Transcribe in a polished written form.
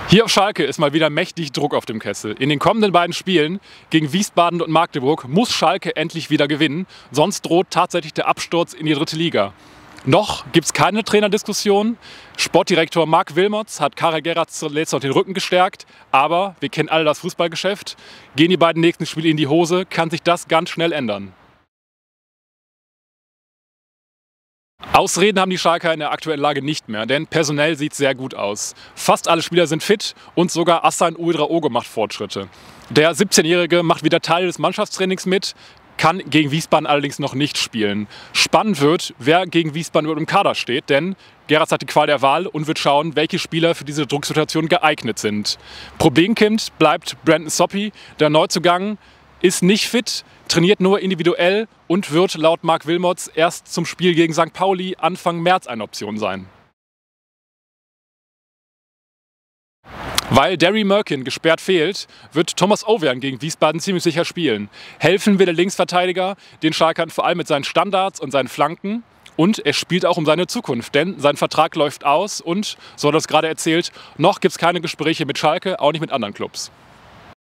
Hier auf Schalke ist mal wieder mächtig Druck auf dem Kessel. In den kommenden beiden Spielen gegen Wiesbaden und Magdeburg muss Schalke endlich wieder gewinnen, sonst droht tatsächlich der Absturz in die 3. Liga. Noch gibt es keine Trainerdiskussion. Sportdirektor Marc Wilmots hat Karel Gerrard zuletzt noch den Rücken gestärkt. Aber wir kennen alle das Fußballgeschäft. Gehen die beiden nächsten Spiele in die Hose, kann sich das ganz schnell ändern. Ausreden haben die Schalker in der aktuellen Lage nicht mehr, denn personell sieht es sehr gut aus. Fast alle Spieler sind fit und sogar Assan Uedraogo macht Fortschritte. Der 17-Jährige macht wieder Teil des Mannschaftstrainings mit, kann gegen Wiesbaden allerdings noch nicht spielen. Spannend wird, wer gegen Wiesbaden überhaupt im Kader steht, denn Gerrard hat die Qual der Wahl und wird schauen, welche Spieler für diese Drucksituation geeignet sind. Problemkind bleibt Brandon Soppy, der Neuzugang ist nicht fit, trainiert nur individuell und wird laut Marc Wilmots erst zum Spiel gegen St. Pauli Anfang März eine Option sein. Weil Derry Merkin gesperrt fehlt, wird Thomas Overn gegen Wiesbaden ziemlich sicher spielen. Helfen will der Linksverteidiger den Schalkern vor allem mit seinen Standards und seinen Flanken. Und er spielt auch um seine Zukunft, denn sein Vertrag läuft aus und, so hat er es gerade erzählt, noch gibt es keine Gespräche mit Schalke, auch nicht mit anderen Clubs.